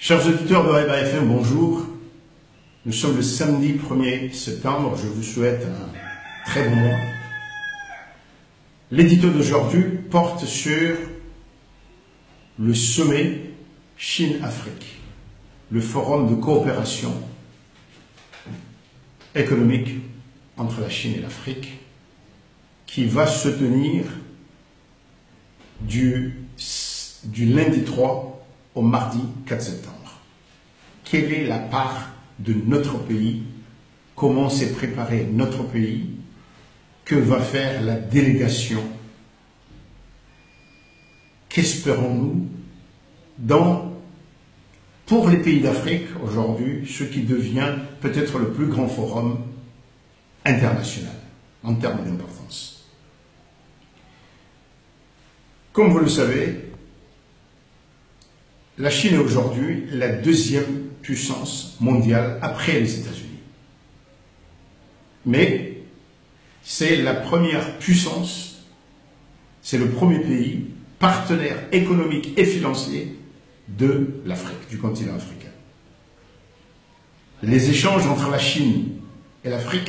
Chers auditeurs de Reba FM, bonjour. Nous sommes le samedi 1er septembre. Je vous souhaite un très bon mois. L'édito d'aujourd'hui porte sur le sommet Chine-Afrique, le forum de coopération économique entre la Chine et l'Afrique, qui va se tenir du lundi 3 au mardi 4 septembre. Quelle est la part de notre pays? Comment s'est préparé notre pays? Que va faire la délégation? Qu'espérons-nous pour les pays d'Afrique aujourd'hui, ce qui devient peut-être le plus grand forum international en termes d'importance? Comme vous le savez, la Chine est aujourd'hui la deuxième puissance mondiale après les États-Unis. Mais c'est la première puissance, c'est le premier pays partenaire économique et financier de l'Afrique, du continent africain. Les échanges entre la Chine et l'Afrique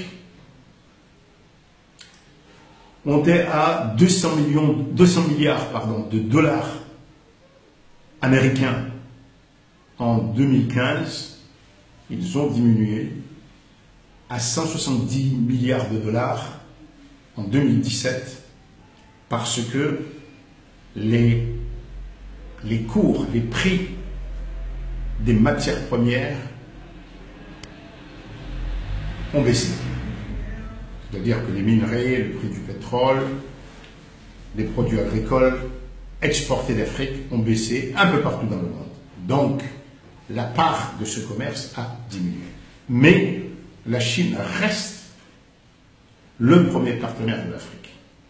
montaient à 200 milliards de dollars américains en 2015. Ils ont diminué à 170 milliards de dollars en 2017 parce que les cours, les prix des matières premières ont baissé. C'est-à-dire que les minerais, le prix du pétrole, les produits agricoles exportés d'Afrique ont baissé un peu partout dans le monde. Donc, la part de ce commerce a diminué. Mais la Chine reste le premier partenaire de l'Afrique.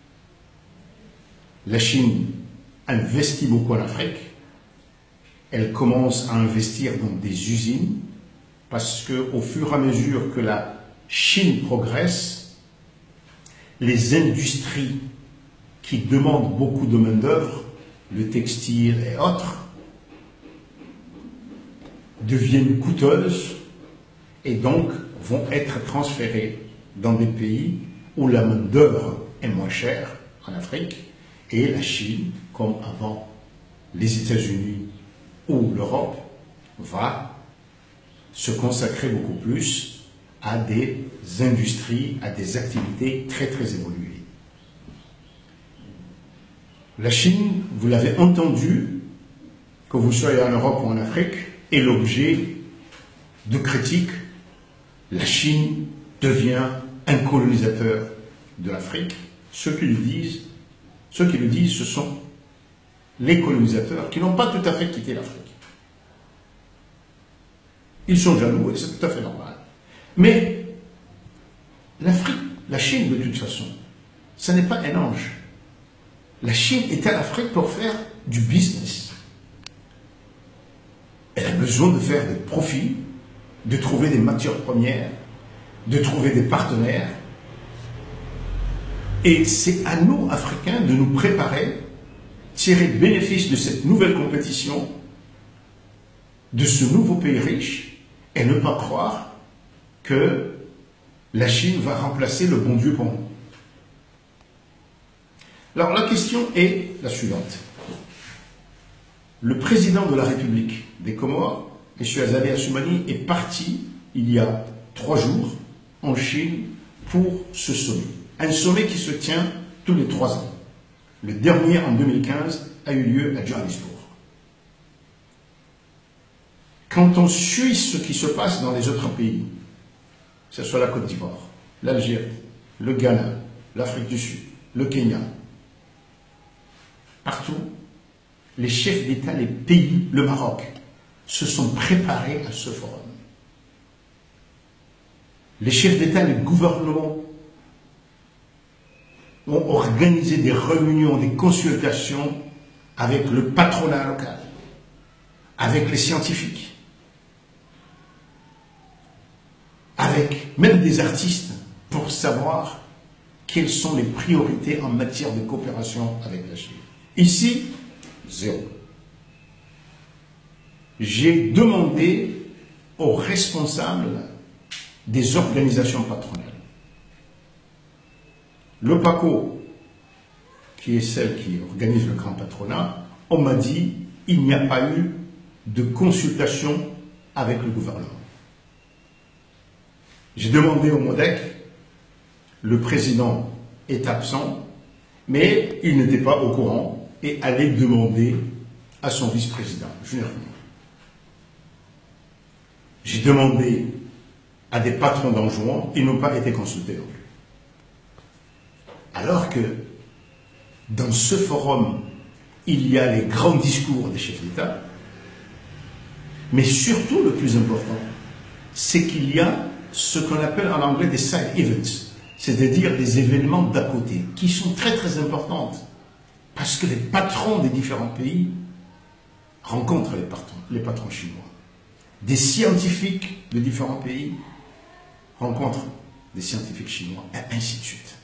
La Chine investit beaucoup en Afrique. Elle commence à investir dans des usines parce qu'au fur et à mesure que la Chine progresse, les industries qui demandent beaucoup de main-d'œuvre, le textile et autres, deviennent coûteuses et donc vont être transférées dans des pays où la main-d'œuvre est moins chère, en Afrique, et la Chine, comme avant les États-Unis ou l'Europe, va se consacrer beaucoup plus à des industries, à des activités très très évoluées. La Chine, vous l'avez entendu, que vous soyez en Europe ou en Afrique, est l'objet de critiques. La Chine devient un colonisateur de l'Afrique. Ceux qui le disent, ce sont les colonisateurs qui n'ont pas tout à fait quitté l'Afrique. Ils sont jaloux et c'est tout à fait normal. Mais l'Afrique, la Chine de toute façon, ce n'est pas un ange. La Chine est en Afrique pour faire du business. Elle a besoin de faire des profits, de trouver des matières premières, de trouver des partenaires. Et c'est à nous, Africains, de nous préparer, tirer bénéfice de cette nouvelle compétition, de ce nouveau pays riche, et ne pas croire que la Chine va remplacer le bon Dieu pour nous. Alors la question est la suivante. Le président de la République des Comores, M. Azali Assoumani, est parti il y a 3 jours en Chine pour ce sommet. Un sommet qui se tient tous les 3 ans. Le dernier, en 2015, a eu lieu à Johannesburg. Quand on suit ce qui se passe dans les autres pays, que ce soit la Côte d'Ivoire, l'Algérie, le Ghana, l'Afrique du Sud, le Kenya, partout, les chefs d'État, les pays, le Maroc, se sont préparés à ce forum. Les chefs d'État, les gouvernements ont organisé des réunions, des consultations avec le patronat local, avec les scientifiques, avec même des artistes pour savoir quelles sont les priorités en matière de coopération avec la Chine. Ici, zéro. j'ai demandé aux responsables des organisations patronales. Le PACO, qui est celle qui organise le grand patronat, on m'a dit il n'y a pas eu de consultation avec le gouvernement. J'ai demandé au MODEC, le président est absent, mais il n'était pas au courant et allait demander à son vice-président. Je n'ai rien. J'ai demandé à des patrons d'Anjouan, ils n'ont pas été consultés non plus. Alors que dans ce forum, il y a les grands discours des chefs d'État, mais surtout le plus important, c'est qu'il y a ce qu'on appelle en anglais des side events, c'est-à-dire des événements d'à côté, qui sont très très importants, parce que les patrons des différents pays rencontrent les patrons chinois. Des scientifiques de différents pays rencontrent des scientifiques chinois, et ainsi de suite.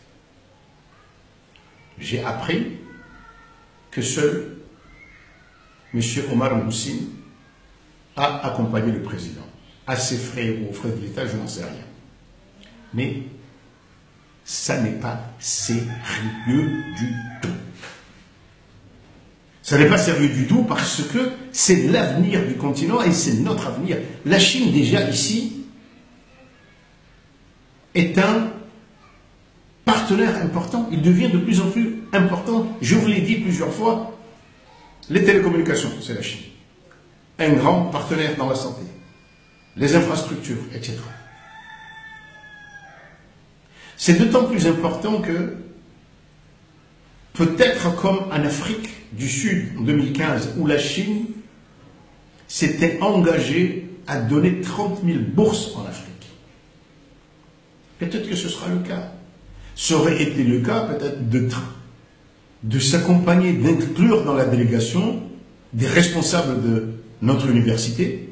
J'ai appris que seul M. Omar Moussine a accompagné le président. À ses frais ou aux frais de l'État, je n'en sais rien. Mais ça n'est pas sérieux du tout. Ça n'est pas sérieux du tout parce que c'est l'avenir du continent et c'est notre avenir. La Chine, déjà ici, est un partenaire important. Il devient de plus en plus important. Je vous l'ai dit plusieurs fois, les télécommunications, c'est la Chine. Un grand partenaire dans la santé. Les infrastructures, etc. C'est d'autant plus important que, peut-être comme en Afrique du Sud en 2015, où la Chine s'était engagée à donner 30 000 bourses en Afrique. Peut-être que ce sera le cas. Ça aurait été le cas peut-être de s'accompagner, d'inclure dans la délégation des responsables de notre université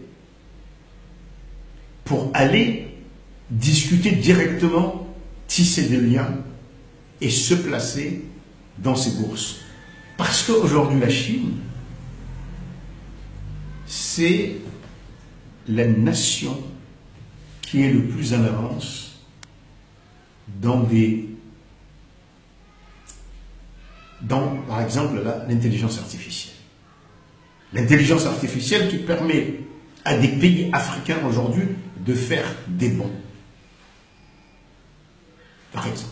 pour aller discuter directement, tisser des liens et se placer dans ces bourses. Parce qu'aujourd'hui, la Chine, c'est la nation qui est le plus en avance dans par exemple, l'intelligence artificielle. L'intelligence artificielle qui permet à des pays africains aujourd'hui de faire des bons. Par exemple.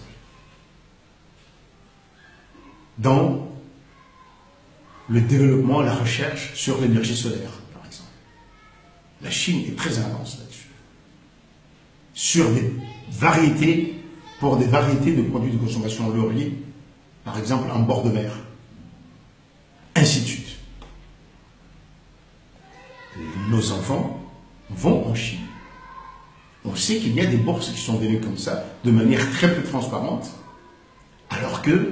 Dans le développement, la recherche sur l'énergie solaire, par exemple. La Chine est très en avance là-dessus. Sur des variétés, pour des variétés de produits de consommation laurier, par exemple en bord de mer. Ainsi de suite. Nos enfants vont en Chine. On sait qu'il y a des bourses qui sont données comme ça, de manière très peu transparente, alors que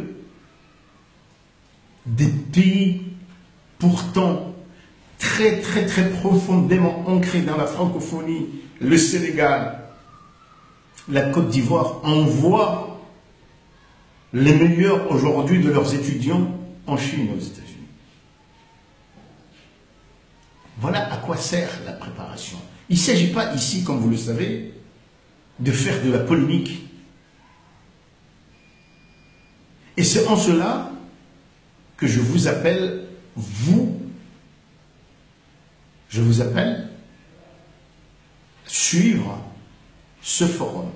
des pays pourtant très très très profondément ancrés dans la francophonie, le Sénégal, la Côte d'Ivoire, envoient les meilleurs aujourd'hui de leurs étudiants en Chine et aux États-Unis. Voilà à quoi sert la préparation. Il ne s'agit pas ici, comme vous le savez, de faire de la polémique. Et c'est en cela que je vous appelle, je vous appelle suivre ce forum.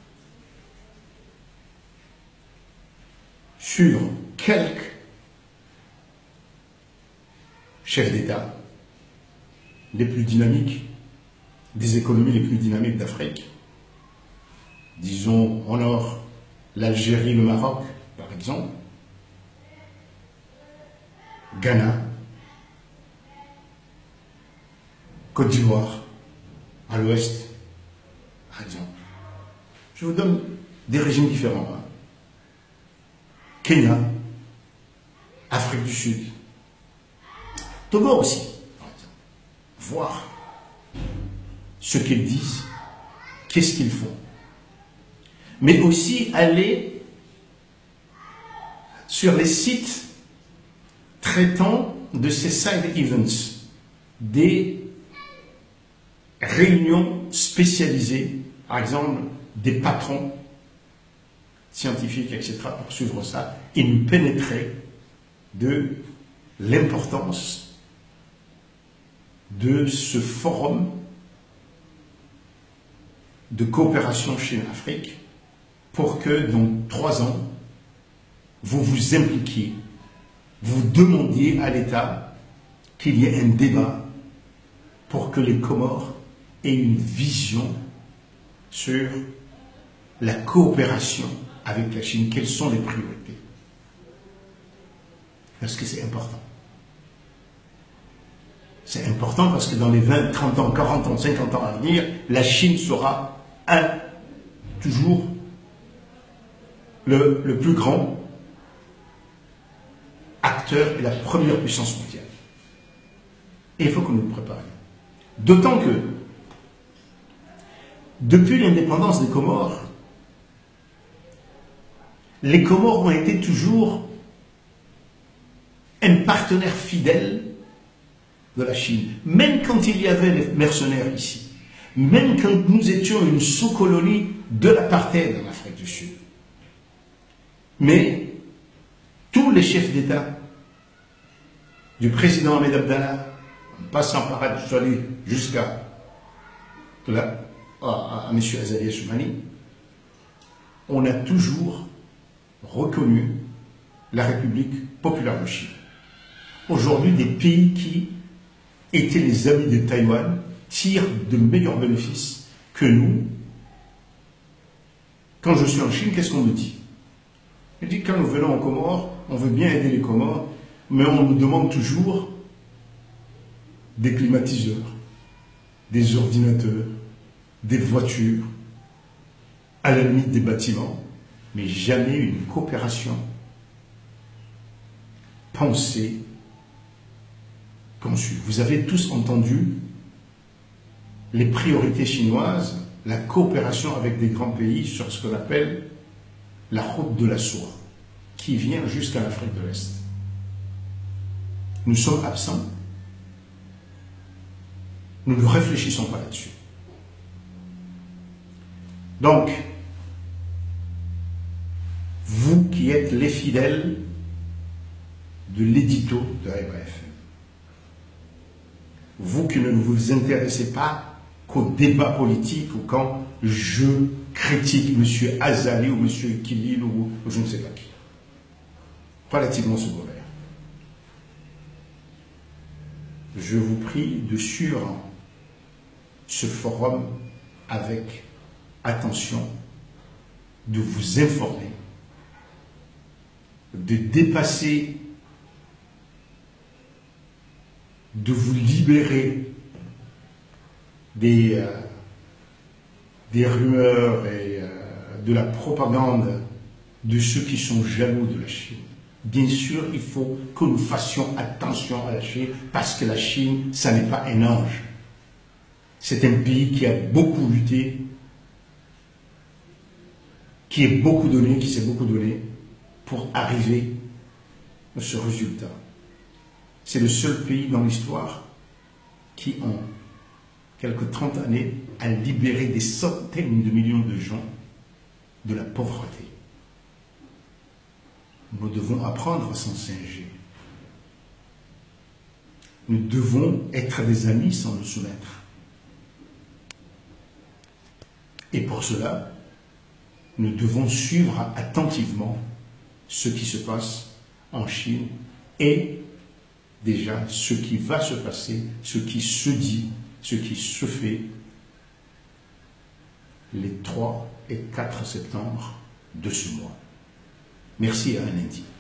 Suivre quelques chefs d'État les plus dynamiques, des économies les plus dynamiques d'Afrique. Disons en or l'Algérie, le Maroc, par exemple, Ghana, Côte d'Ivoire, à l'ouest, par exemple. Je vous donne des régimes différents. Hein. Kenya, Afrique du Sud, Togo aussi, par exemple. Voir ce qu'ils disent, qu'est-ce qu'ils font. Mais aussi aller sur les sites traitant de ces side events, des réunions spécialisées, par exemple des patrons scientifiques, etc., pour suivre ça et nous pénétrer de l'importance de ce forum de coopération Chine-Afrique pour que dans 3 ans, vous vous impliquiez, vous demandiez à l'État qu'il y ait un débat pour que les Comores aient une vision sur la coopération avec la Chine, quelles sont les priorités. Parce que c'est important. C'est important parce que dans les 20, 30 ans, 40 ans, 50 ans à venir, la Chine sera toujours le plus grand acteur et la première puissance mondiale. Et il faut que nous le préparions. D'autant que, depuis l'indépendance des Comores, les Comores ont été toujours un partenaire fidèle de la Chine. Même quand il y avait les mercenaires ici, même quand nous étions une sous-colonie de l'apartheid en Afrique du Sud. Mais tous les chefs d'État, du président Ahmed Abdallah, en passant par Al-Chali jusqu'à à M. Azali Assoumani, on a toujours reconnu la République populaire de Chine. Aujourd'hui, des pays qui étaient les amis de Taïwan tirent de meilleurs bénéfices que nous. Quand je suis en Chine, qu'est-ce qu'on me dit? Je dis, quand nous venons aux Comores, on veut bien aider les Comores, mais on nous demande toujours des climatiseurs, des ordinateurs, des voitures, à la limite des bâtiments, mais jamais une coopération pensée, conçue. Vous avez tous entendu les priorités chinoises, la coopération avec des grands pays sur ce qu'on appelle la route de la soie, qui vient jusqu'à l'Afrique de l'Est. Nous sommes absents. Nous ne réfléchissons pas là-dessus. Donc, vous qui êtes les fidèles de l'édito de RFM, vous qui ne vous intéressez pas qu'au débat politique ou quand je critique M. Azali ou M. Kilil ou je ne sais pas qui, relativement secondaire, je vous prie de suivre ce forum avec attention, de vous informer, de dépasser, de vous libérer des rumeurs et de la propagande de ceux qui sont jaloux de la Chine. Bien sûr, il faut que nous fassions attention à la Chine, parce que la Chine, ça n'est pas un ange. C'est un pays qui a beaucoup lutté, qui s'est beaucoup donné pour arriver à ce résultat. C'est le seul pays dans l'histoire qui, en quelques 30 années, a libéré des centaines de millions de gens de la pauvreté. Nous devons apprendre à s'en singer. Nous devons être des amis sans nous soumettre. Et pour cela, nous devons suivre attentivement ce qui se passe en Chine et déjà ce qui va se passer, ce qui se dit, ce qui se fait les 3 et 4 septembre de ce mois. Merci et à un lundi.